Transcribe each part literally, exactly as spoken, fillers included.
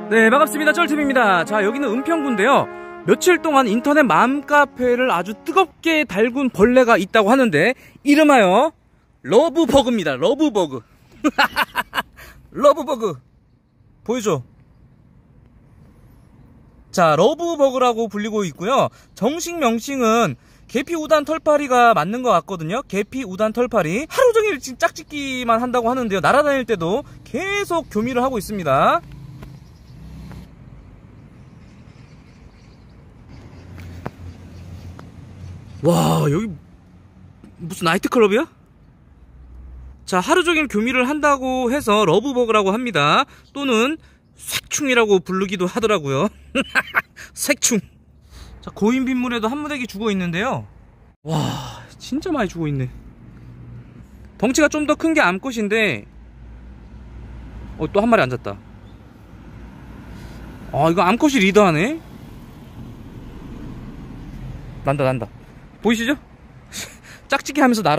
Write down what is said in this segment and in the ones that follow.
네, 반갑습니다. 쩔팁입니다. 자, 여기는 은평구인데요. 며칠 동안 인터넷 맘카페를 아주 뜨겁게 달군 벌레가 있다고 하는데 이름하여 러브버그입니다. 러브버그. 러브버그 보이죠? 자, 러브버그라고 불리고 있고요. 정식 명칭은 계피우단 털파리가 맞는 것 같거든요. 계피우단 털파리. 하루 종일 짝짓기만 한다고 하는데요. 날아다닐 때도 계속 교미를 하고 있습니다. 와, 여기 무슨 나이트클럽이야? 자, 하루 종일 교미를 한다고 해서 러브버그라고 합니다. 또는 색충이라고 부르기도 하더라고요. 색충. 자, 고인 빗물에도 한 무더기 죽어 있는데요. 와, 진짜 많이 죽어 있네. 덩치가 좀 더 큰 게 암컷인데, 어, 또 한 마리 앉았다. 아, 이거 암컷이 리더하네. 난다 난다. 보이시죠? 짝짓기 하면서 날아.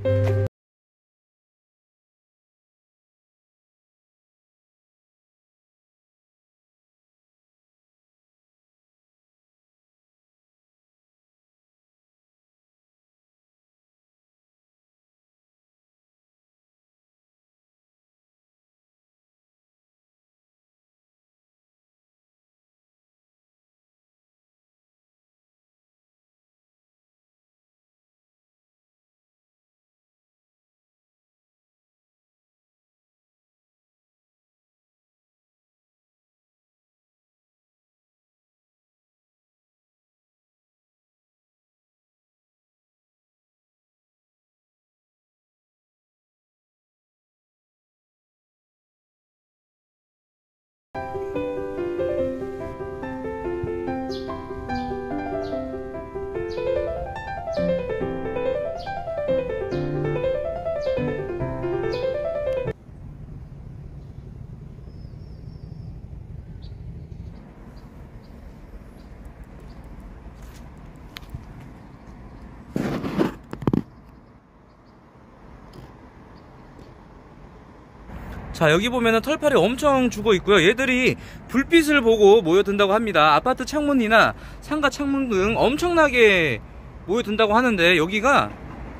자, 여기 보면은 털파리 엄청 죽어 있고요. 얘들이 불빛을 보고 모여든다고 합니다. 아파트 창문이나 상가 창문 등 엄청나게 모여든다고 하는데 여기가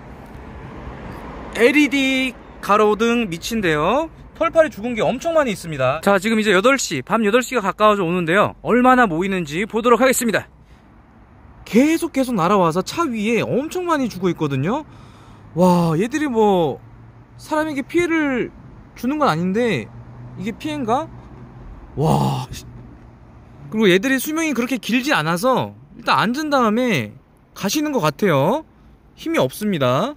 엘이디 가로등 밑인데요. 털파리 죽은 게 엄청 많이 있습니다. 자, 지금 이제 여덟 시, 밤 여덟 시가 가까워져 오는데요. 얼마나 모이는지 보도록 하겠습니다. 계속 계속 날아와서 차 위에 엄청 많이 죽어 있거든요. 와, 얘들이 뭐 사람에게 피해를 주는 건 아닌데 이게 피해인가? 와. 그리고 얘들의 수명이 그렇게 길지 않아서 일단 앉은 다음에 가시는 것 같아요. 힘이 없습니다.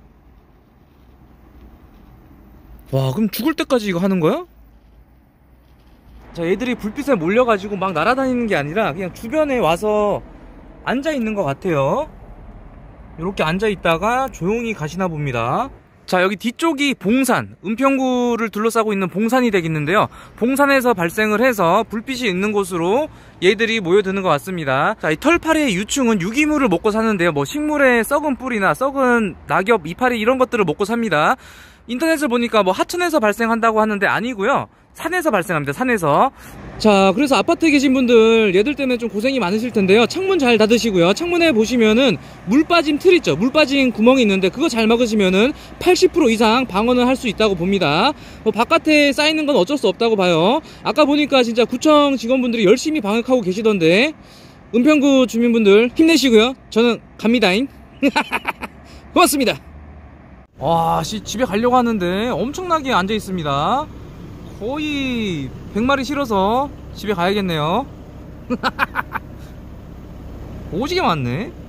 와, 그럼 죽을 때까지 이거 하는 거야? 자, 얘들이 불빛에 몰려가지고 막 날아다니는 게 아니라 그냥 주변에 와서 앉아 있는 것 같아요. 이렇게 앉아 있다가 조용히 가시나 봅니다. 자, 여기 뒤쪽이 봉산, 은평구를 둘러싸고 있는 봉산이 되겠는데요. 봉산에서 발생을 해서 불빛이 있는 곳으로 얘들이 모여드는 것 같습니다. 자, 이 털파리의 유충은 유기물을 먹고 사는데요. 뭐 식물의 썩은 뿌리나 썩은 낙엽, 이파리 이런 것들을 먹고 삽니다. 인터넷을 보니까 뭐 하천에서 발생한다고 하는데 아니고요. 산에서 발생합니다. 산에서. 자, 그래서 아파트에 계신 분들 얘들 때문에 좀 고생이 많으실 텐데요. 창문 잘 닫으시고요. 창문에 보시면은 물 빠짐 틀 있죠. 물 빠진 구멍이 있는데 그거 잘 막으시면은 팔십 퍼센트 이상 방어는 할 수 있다고 봅니다. 뭐 바깥에 쌓이는 건 어쩔 수 없다고 봐요. 아까 보니까 진짜 구청 직원분들이 열심히 방역하고 계시던데 은평구 주민분들 힘내시고요. 저는 갑니다잉. 고맙습니다. 와, 씨, 집에 가려고 하는데 엄청나게 앉아 있습니다. 거의 백 마리 실어서 집에 가야겠네요. 오지게 많네.